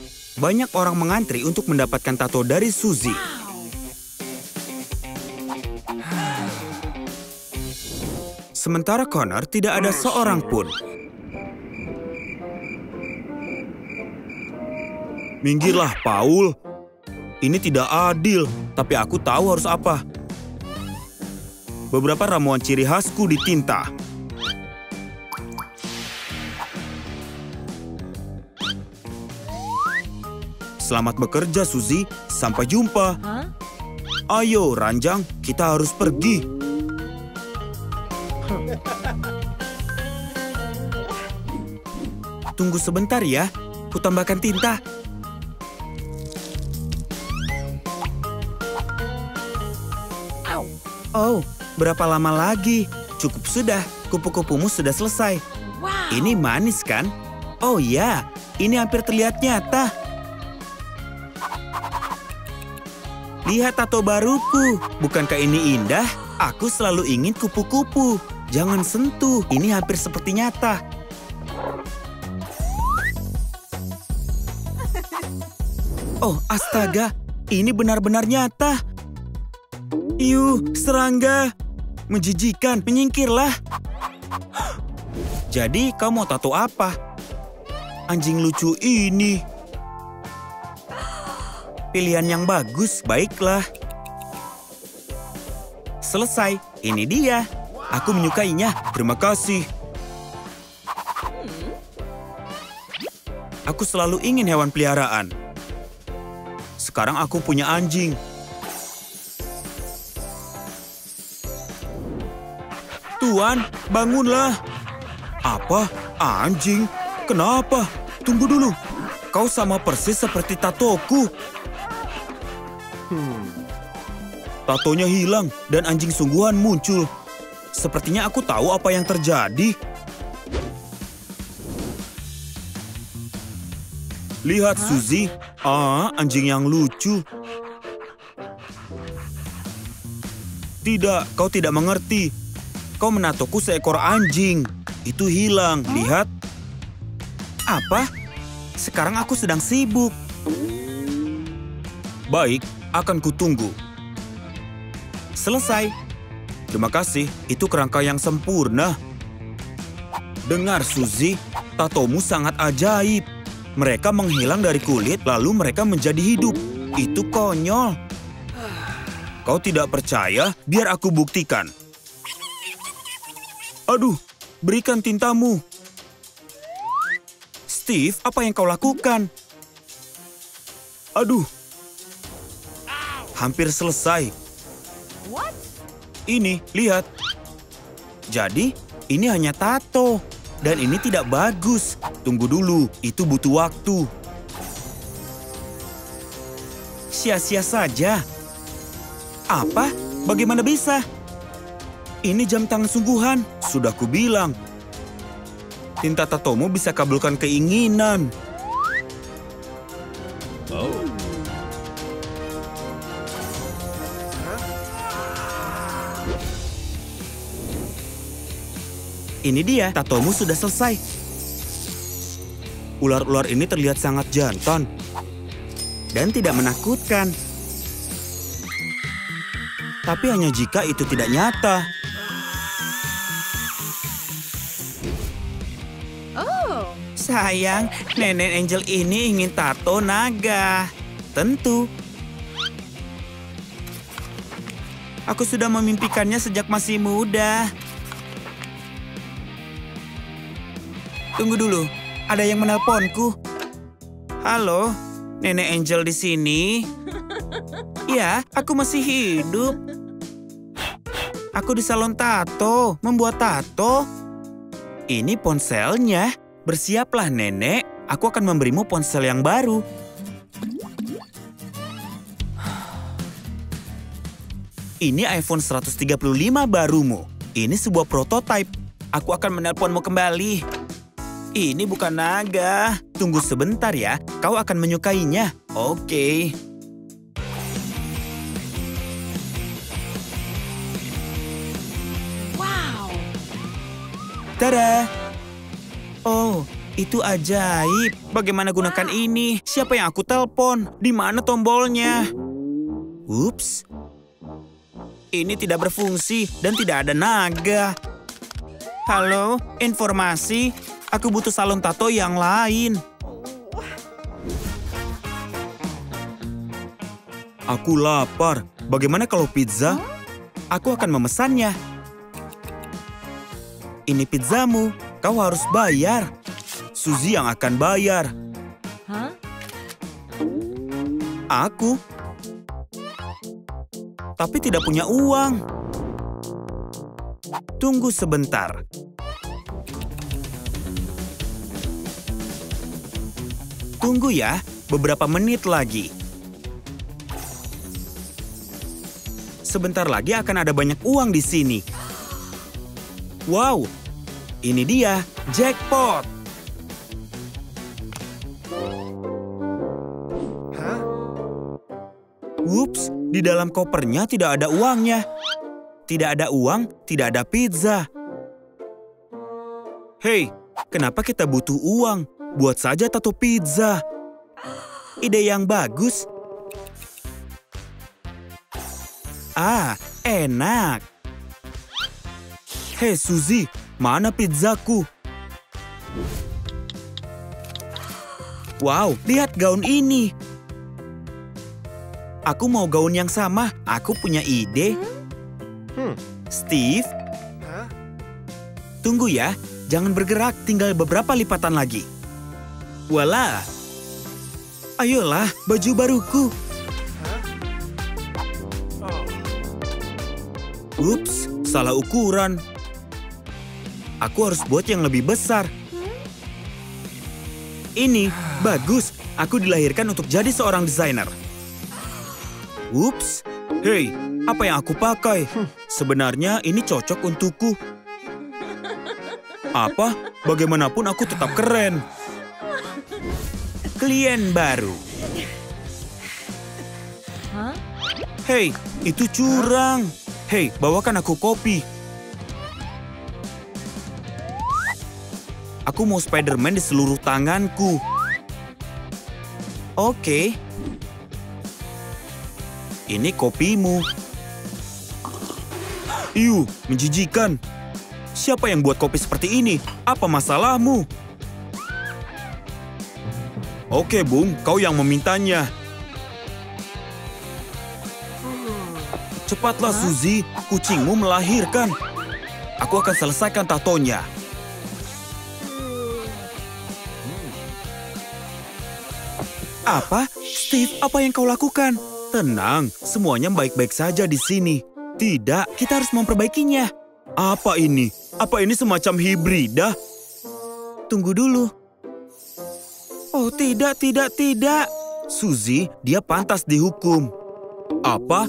Banyak orang mengantri untuk mendapatkan tato dari Suzy. Sementara Connor tidak ada seorang pun. Minggirlah, Paul. Ini tidak adil, tapi aku tahu harus apa. Beberapa ramuan ciri khasku ditinta. Selamat bekerja, Suzy. Sampai jumpa. Ayo, Ranjang, kita harus pergi. Tunggu sebentar ya, kutambahkan tinta. Oh, berapa lama lagi? Cukup sudah, kupu-kupumu sudah selesai. Ini manis kan? Oh ya, ini hampir terlihat nyata. Lihat tato baruku, bukankah ini indah? Aku selalu ingin kupu-kupu. Jangan sentuh, ini hampir seperti nyata. Oh, astaga, ini benar-benar nyata. Serangga. Menjijikan, menyingkirlah. Jadi, kau mau tato apa? Anjing lucu ini. Pilihan yang bagus, baiklah. Selesai, ini dia. Aku menyukainya, terima kasih. Aku selalu ingin hewan peliharaan. Sekarang aku punya anjing. Tuan, bangunlah. Apa? Anjing? Kenapa? Tunggu dulu. Kau sama persis seperti tatoku. Tatonya hilang dan anjing sungguhan muncul. Sepertinya aku tahu apa yang terjadi. Lihat, Suzy. Anjing yang lucu. Tidak, kau tidak mengerti. Kau menatoku seekor anjing. Itu hilang, lihat. Apa? Sekarang aku sedang sibuk. Baik, akan kutunggu. Selesai. Terima kasih, itu kerangka yang sempurna. Dengar, Suzy, tatomu sangat ajaib. Mereka menghilang dari kulit, lalu mereka menjadi hidup. Itu konyol. Kau tidak percaya? Biar aku buktikan. Aduh, berikan tintamu. Steve, apa yang kau lakukan? Aduh. Hampir selesai. Ini, lihat. Jadi, ini hanya tato. Dan ini tidak bagus. Tunggu dulu, itu butuh waktu. Sia-sia saja. Apa? Bagaimana bisa? Ini jam tangan sungguhan. Sudah kubilang. Tinta tatomu bisa kabulkan keinginan. Ini dia, tatomu sudah selesai. Ular-ular ini terlihat sangat jantan. Dan tidak menakutkan. Tapi hanya jika itu tidak nyata. Sayang, Nenek Angel ini ingin tato naga. Tentu. Aku sudah memimpikannya sejak masih muda. Tunggu dulu, ada yang menelponku. Halo, Nenek Angel di sini. Ya, aku masih hidup. Aku di salon tato, membuat tato. Ini ponselnya. Bersiaplah, Nenek. Aku akan memberimu ponsel yang baru. Ini iPhone 135 barumu. Ini sebuah prototipe. Aku akan menelponmu kembali. Ini bukan naga. Tunggu sebentar ya. Kau akan menyukainya. Oke. Wow. Tada. Oh, Itu ajaib. Bagaimana gunakan ini? Siapa yang aku telepon? Di mana tombolnya? Ups. Ini tidak berfungsi dan tidak ada naga. Halo, informasi. Aku butuh salon tato yang lain. Aku lapar. Bagaimana kalau pizza? Aku akan memesannya. Ini pizzamu. Kau harus bayar. Suzy yang akan bayar. Aku. Tapi tidak punya uang. Tunggu sebentar. Tunggu ya, beberapa menit lagi. Sebentar lagi akan ada banyak uang di sini. Wow, ini dia, jackpot. Ups, di dalam kopernya tidak ada uangnya. Tidak ada uang, tidak ada pizza. Hei, kenapa kita butuh uang? Buat saja tato pizza. Ide yang bagus. Ah, enak. Hei Suzy, mana pizzaku? Wow, lihat gaun ini. Aku mau gaun yang sama. Aku punya ide. Steve? Tunggu ya. Jangan bergerak. Tinggal beberapa lipatan lagi. Voila. Ayolah, baju baruku. Ups, salah ukuran. Aku harus buat yang lebih besar. Ini, bagus. Aku dilahirkan untuk jadi seorang desainer. Ups, hei, apa yang aku pakai? Sebenarnya ini cocok untukku. Apa? Bagaimanapun aku tetap keren. Klien baru. Hei, itu curang. Hei, bawakan aku kopi. Aku mau Spider-Man di seluruh tanganku. Oke. Ini kopimu. Iu, menjijikan. Siapa yang buat kopi seperti ini? Apa masalahmu? Oke, Bung, kau yang memintanya. Cepatlah, Suzy. Kucingmu melahirkan. Aku akan selesaikan tatonya. Apa? Steve, apa yang kau lakukan? Tenang, semuanya baik-baik saja di sini. Tidak, kita harus memperbaikinya. Apa ini? Apa ini semacam hibrida? Tunggu dulu. Oh, tidak. Suzy, dia pantas dihukum. Apa?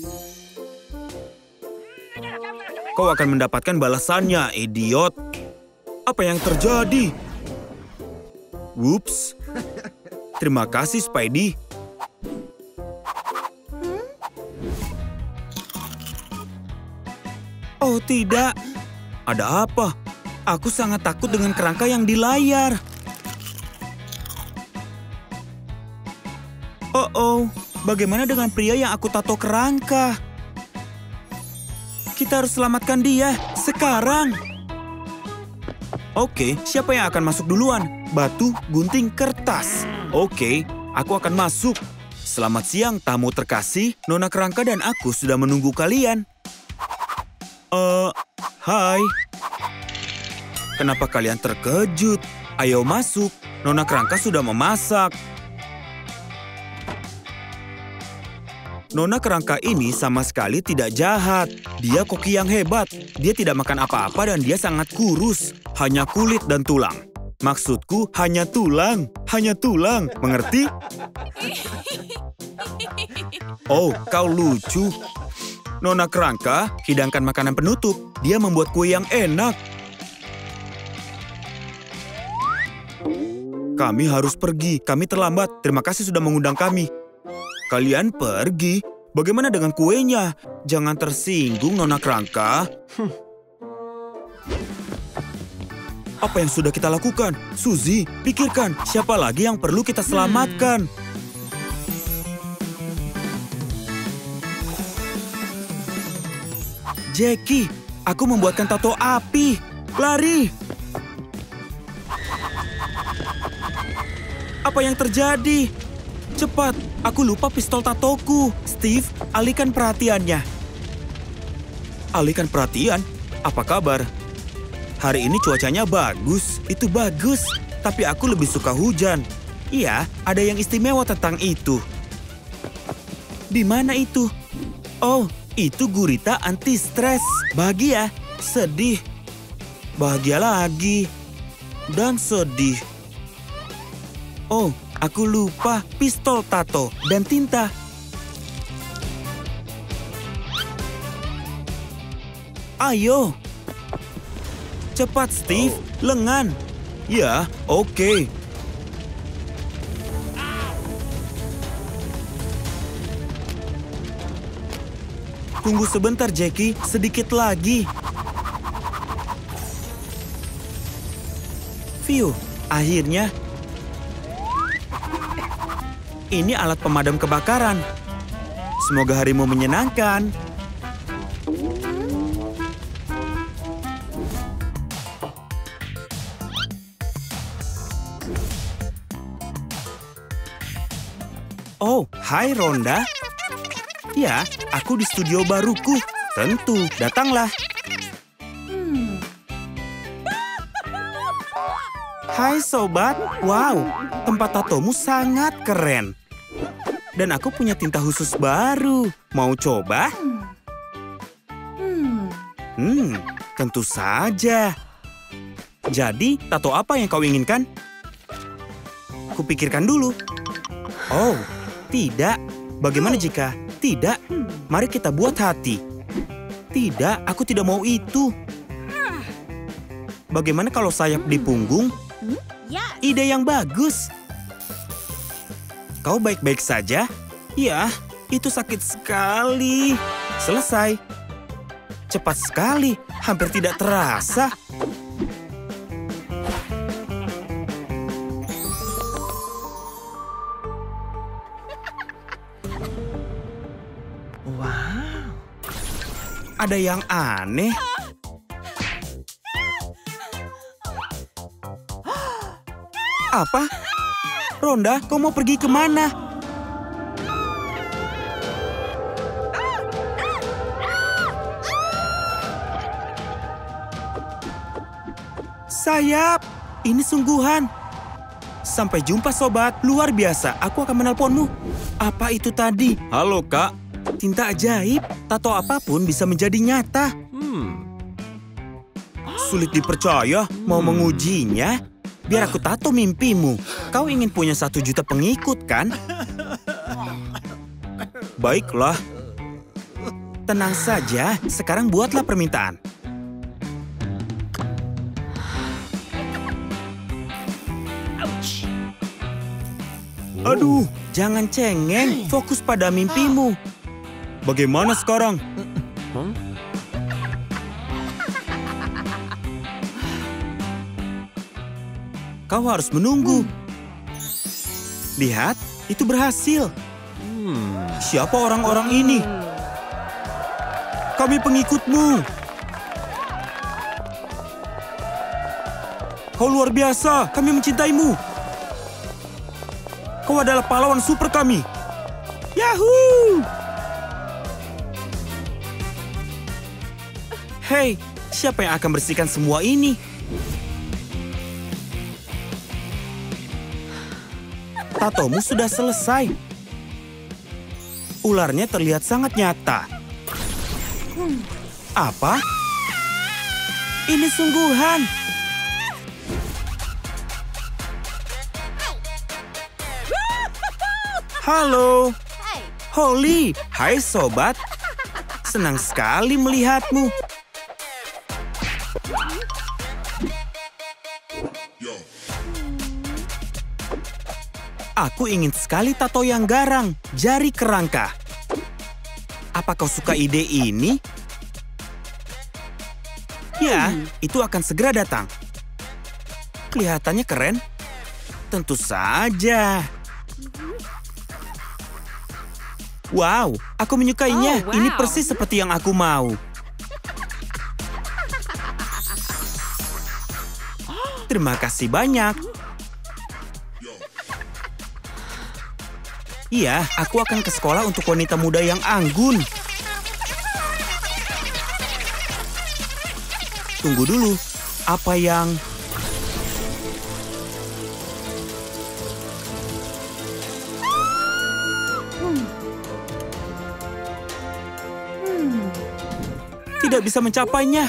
Kau akan mendapatkan balasannya, idiot. Apa yang terjadi? Whoops. Terima kasih, Spidey. Oh tidak, ada apa? Aku sangat takut dengan kerangka yang di layar. Oh, bagaimana dengan pria yang aku tato kerangka? Kita harus selamatkan dia, sekarang. Oke, siapa yang akan masuk duluan? Batu, gunting, kertas. Oke, aku akan masuk. Selamat siang, tamu terkasih. Nona Kerangka dan aku sudah menunggu kalian. Hai. Kenapa kalian terkejut? Ayo masuk. Nona Kerangka sudah memasak. Nona Kerangka ini sama sekali tidak jahat. Dia koki yang hebat. Dia tidak makan apa-apa dan dia sangat kurus. Hanya kulit dan tulang. Maksudku hanya tulang. Hanya tulang. Mengerti? Oh, kau lucu. Nona Kerangka, hidangkan makanan penutup. Dia membuat kue yang enak. Kami harus pergi. Kami terlambat. Terima kasih sudah mengundang kami. Kalian pergi? Bagaimana dengan kuenya? Jangan tersinggung, Nona Kerangka. Apa yang sudah kita lakukan? Suzy, pikirkan, siapa lagi yang perlu kita selamatkan? Jackie, aku membuatkan tato api. Lari! Apa yang terjadi? Cepat, aku lupa pistol tatoku. Steve, alihkan perhatiannya. Alihkan perhatian? Apa kabar? Hari ini cuacanya bagus. Itu bagus. Tapi aku lebih suka hujan. Iya, ada yang istimewa tentang itu. Di mana itu? Oh, itu gurita anti-stres. Bahagia, sedih, bahagia lagi, dan sedih. Oh, aku lupa pistol tato dan tinta. Ayo. Cepat, Steve. Lengan. Ya, oke. Tunggu sebentar, Jackie. Sedikit lagi. Phew, akhirnya. Ini alat pemadam kebakaran. Semoga harimu menyenangkan. Oh, hai Rhonda. Ya, aku di studio baruku. Tentu, datanglah. Hai sobat, wow, tempat tatomu sangat keren. Dan aku punya tinta khusus baru. Mau coba? Tentu saja. Jadi, tato apa yang kau inginkan? Kupikirkan dulu. Oh, tidak. Bagaimana jika tidak? Mari kita buat hati. Tidak, aku tidak mau itu. Bagaimana kalau sayap di punggung? Ide yang bagus. Kau baik-baik saja? Ya, itu sakit sekali. Selesai. Cepat sekali, hampir tidak terasa. Wow. Ada yang aneh. Apa? Rhonda, kau mau pergi kemana? Sayap, ini sungguhan. Sampai jumpa sobat, luar biasa. Aku akan menelponmu. Apa itu tadi? Halo kak. Tinta ajaib, tato apapun bisa menjadi nyata. Sulit dipercaya, mau mengujinya? Biar aku tato mimpimu. Kau ingin punya 1 juta pengikut, kan? Baiklah. Tenang saja, sekarang buatlah permintaan. Aduh, jangan cengeng. Fokus pada mimpimu. Bagaimana sekarang? Kau harus menunggu. Lihat, itu berhasil. Siapa orang-orang ini? Kami pengikutmu. Kau luar biasa, kami mencintaimu. Kau adalah pahlawan super kami. Yahoo! Hei, siapa yang akan bersihkan semua ini? Tatomu sudah selesai. Ularnya terlihat sangat nyata. Apa? Ini sungguhan. Halo. Holly, hai sobat. Senang sekali melihatmu. Aku ingin sekali tato yang garang, jari kerangka. Apa kau suka ide ini? Ya, itu akan segera datang. Kelihatannya keren. Tentu saja. Wow, aku menyukainya. Oh, wow. Ini persis seperti yang aku mau. Terima kasih banyak. Iya, aku akan ke sekolah untuk wanita muda yang anggun. Tunggu dulu. Apa yang... Tidak bisa mencapainya.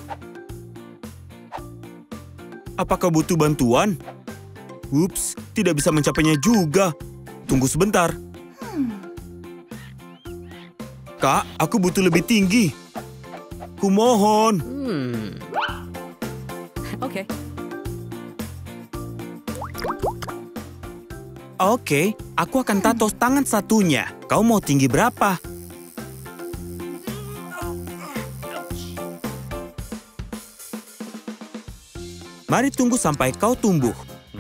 Apakah butuh bantuan? Ups, tidak bisa mencapainya juga. Tunggu sebentar. Kak, aku butuh lebih tinggi. Kumohon. Oke. Oke, aku akan tato tangan satunya. Kau mau tinggi berapa? Mari tunggu sampai kau tumbuh.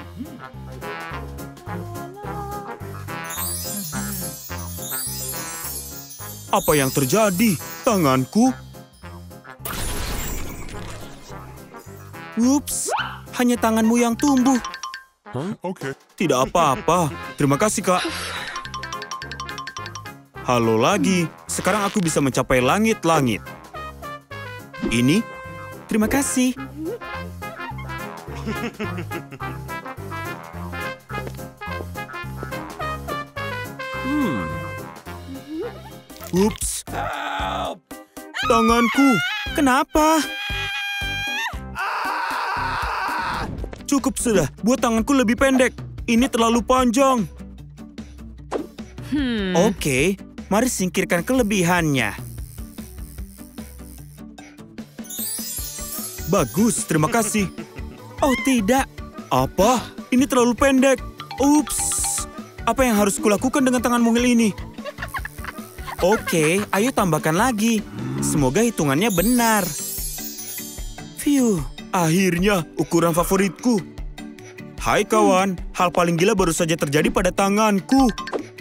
Apa yang terjadi? Tanganku? Ups, hanya tanganmu yang tumbuh. Oke. Tidak apa-apa. Terima kasih, Kak. Halo lagi. Sekarang aku bisa mencapai langit-langit. Ini? Terima kasih. Ups. Tanganku. Kenapa? Cukup sudah. Buat tanganku lebih pendek. Ini terlalu panjang. Oke, mari singkirkan kelebihannya. Bagus, terima kasih. Oh tidak. Apa? Ini terlalu pendek. Ups. Apa yang harus kulakukan dengan tangan mungil ini? Oke, ayo tambahkan lagi. Semoga hitungannya benar. Phew, akhirnya ukuran favoritku. Hai kawan, hal paling gila baru saja terjadi pada tanganku.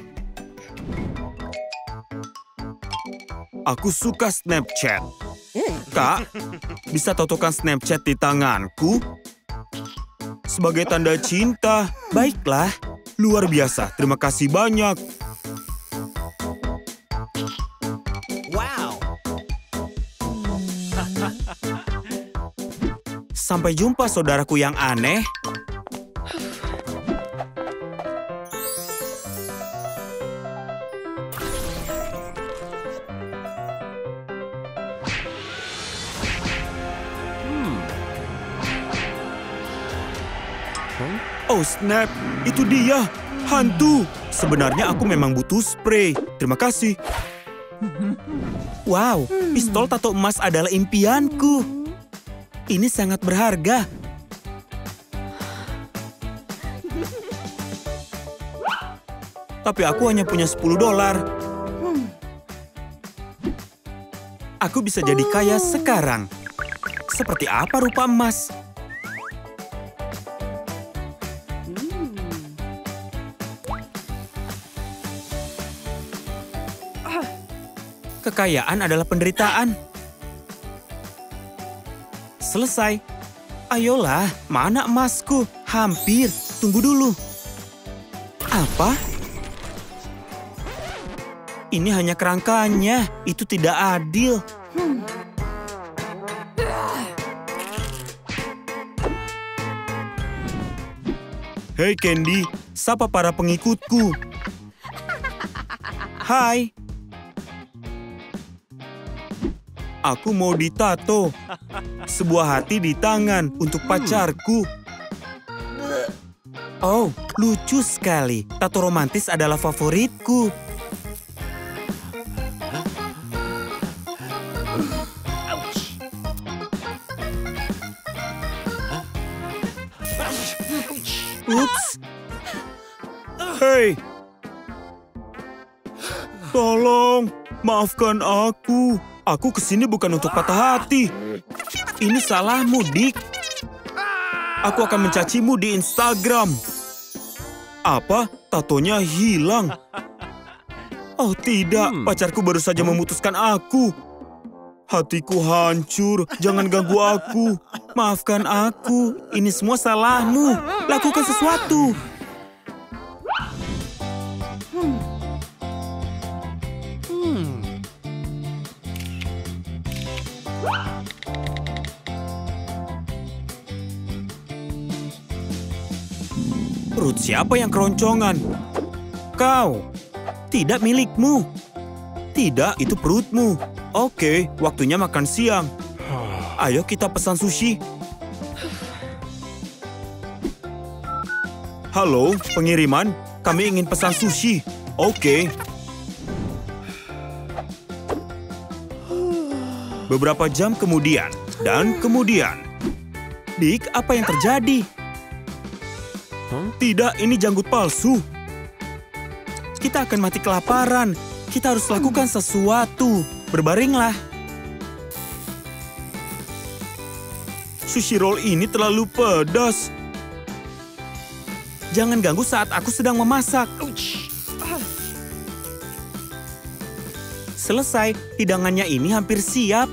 Aku suka Snapchat. Kak, bisa totokan Snapchat di tanganku? Sebagai tanda cinta. Baiklah, luar biasa. Terima kasih banyak. Wow. Sampai jumpa saudaraku yang aneh. Oh snap, itu dia, hantu. Sebenarnya aku memang butuh spray. Terima kasih. Wow, pistol tato emas adalah impianku. Ini sangat berharga. Tapi aku hanya punya $10. Aku bisa jadi kaya sekarang. Seperti apa rupa emas? Kekayaan adalah penderitaan. Selesai. Ayolah, mana emasku? Hampir. Tunggu dulu. Apa? Ini hanya kerangkanya. Itu tidak adil. Hei Candy, sapa para pengikutku. Hai. Aku mau ditato. Sebuah hati di tangan untuk pacarku. Oh, lucu sekali. Tato romantis adalah favoritku. Ups. Hei. Tolong, maafkan aku. Aku kesini bukan untuk patah hati. Ini salahmu, Dick. Aku akan mencacimu di Instagram. Apa? Tatonya hilang. Oh tidak, pacarku baru saja memutuskan aku. Hatiku hancur, jangan ganggu aku. Maafkan aku, ini semua salahmu. Lakukan sesuatu. Perut siapa yang keroncongan? Kau. Tidak milikmu. Tidak, itu perutmu. Oke, waktunya makan siang. Ayo kita pesan sushi. Halo, pengiriman. Kami ingin pesan sushi. Oke. Beberapa jam kemudian, dan kemudian. Dick, apa yang terjadi? Tidak, ini janggut palsu. Kita akan mati kelaparan. Kita harus lakukan sesuatu. Berbaringlah. Sushi roll ini terlalu pedas. Jangan ganggu saat aku sedang memasak. Selesai, hidangannya ini hampir siap.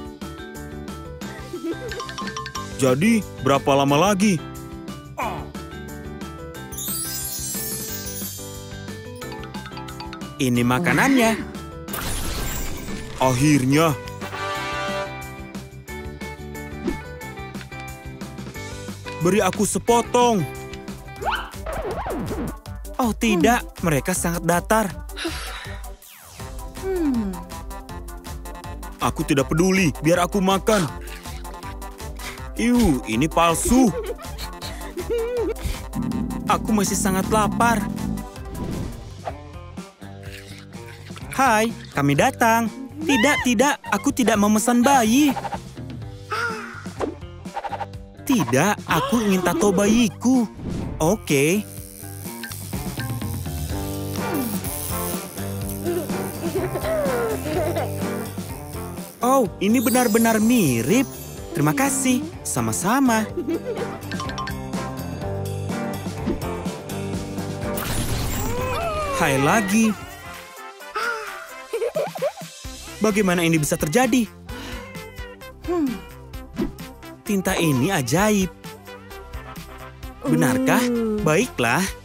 Jadi, berapa lama lagi? Ini makanannya. Akhirnya. Beri aku sepotong. Oh tidak, mereka sangat datar. Aku tidak peduli, biar aku makan. Ini palsu. Aku masih sangat lapar. Hai, kami datang. Tidak, aku tidak memesan bayi. Tidak, aku ingin tato bayiku. Oke. Oh, ini benar-benar mirip. Terima kasih, sama-sama. Hai lagi. Bagaimana ini bisa terjadi? Tinta ini ajaib. Benarkah? Baiklah.